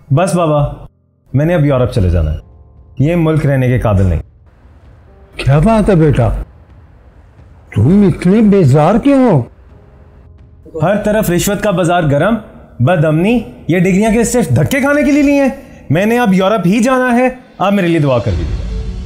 बस बाबा, मैंने अब यूरोप चले जाना है, ये मुल्क रहने के काबिल नहीं। क्या बात है बेटा, तुम इतने बेजार क्यों हो? हर तरफ रिश्वत का बाजार गरम, बदअमनी, ये डिग्रियां के सिर्फ धक्के खाने के लिए ली हैं। मैंने अब यूरोप ही जाना है, आप मेरे लिए दुआ कर दीजिए।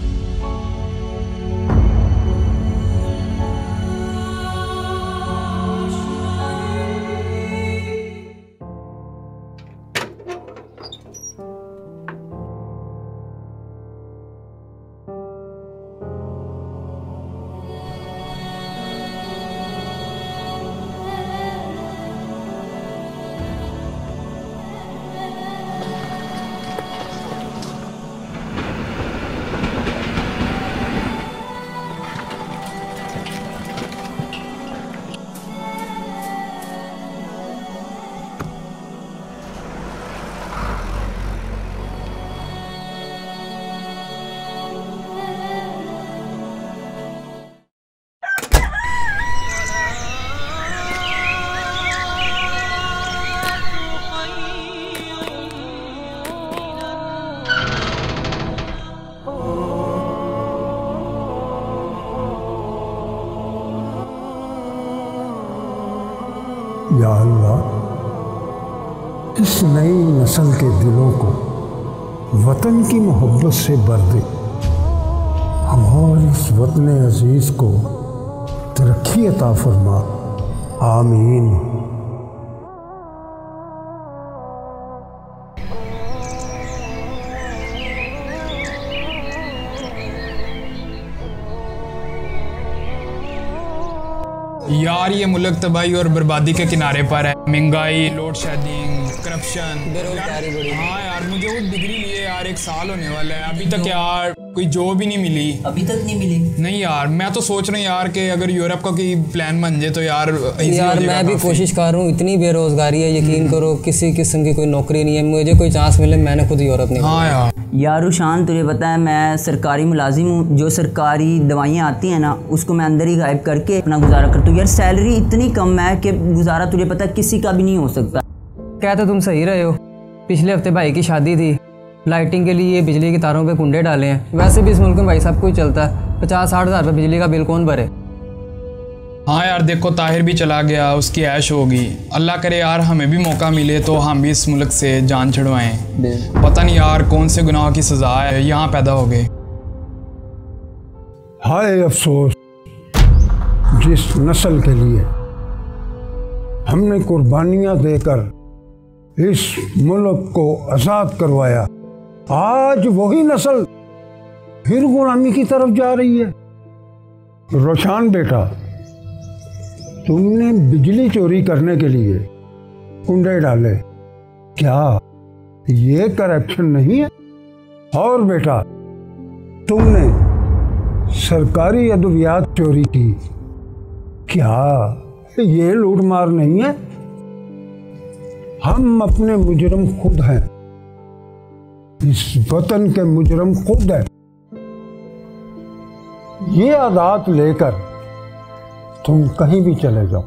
या अल्लाह, इस नई नस्ल के दिलों को वतन की मोहब्बत से भर दे और इस वतन अजीज को तरक्की अता फरमा। आमीन। यार ये मुल्क तबाही और बर्बादी के किनारे पर है। महंगाई, लोड शेडिंग, करप्शन, बेरोजगारी बड़ी। हाँ यार, मुझे वो डिग्री लिए यार 1 साल होने वाला है, अभी तक यार कोई जॉब ही नहीं मिली। अभी तक नहीं मिली? नहीं यार, मैं तो सोच रहा हूँ यार कि अगर यूरोप का कोई प्लान बन जाए तो यार मैं भी कोशिश कर रहा हूँ। इतनी बेरोजगारी है, यकीन करो, किसी किस्म की कोई नौकरी नहीं है। मुझे कोई चांस मिले, मैंने खुद यूरोप नहीं। हाँ यार रुशान, तुझे पता है मैं सरकारी मुलाजिम हूँ। जो सरकारी दवाइयाँ आती हैं ना, उसको मैं अंदर ही गायब करके अपना गुजारा करता हूँ। यार सैलरी इतनी कम है कि गुजारा तुझे पता है किसी का भी नहीं हो सकता। क्या तो तुम सही रहे हो। पिछले हफ्ते भाई की शादी थी, लाइटिंग के लिए बिजली के तारों पे कुंडे डाले हैं। वैसे भी इस मुल्क में भाई सब कुछ चलता है, 50-60 हज़ार रुपये बिजली का बिल कौन भरे। हाँ यार देखो, ताहिर भी चला गया, उसकी ऐश होगी। अल्लाह करे यार हमें भी मौका मिले तो हम भी इस मुल्क से जान छुड़वाएं। पता नहीं यार कौन से गुनाह की सजा है, यहाँ पैदा हो गए। हाय अफसोस जिस नस्ल के लिए हमने कुर्बानियां देकर इस मुल्क को आज़ाद करवाया, आज वही नस्ल फिर गुलामी की तरफ जा रही है। रोशान बेटा, तुमने बिजली चोरी करने के लिए कुंडे डाले, क्या ये करप्शन नहीं है? और बेटा, तुमने सरकारी अद्वियात चोरी की, क्या ये लूटमार नहीं है? हम अपने मुजरम खुद हैं, इस वतन के मुजरम खुद हैं। ये आदत लेकर तुम कहीं भी चले जाओ,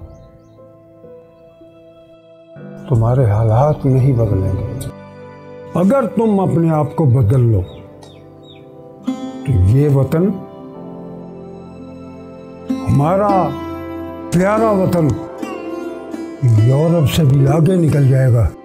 तुम्हारे हालात नहीं बदलेंगे। अगर तुम अपने आप को बदल लो तो ये वतन, हमारा प्यारा वतन, यूरोप से भी आगे निकल जाएगा।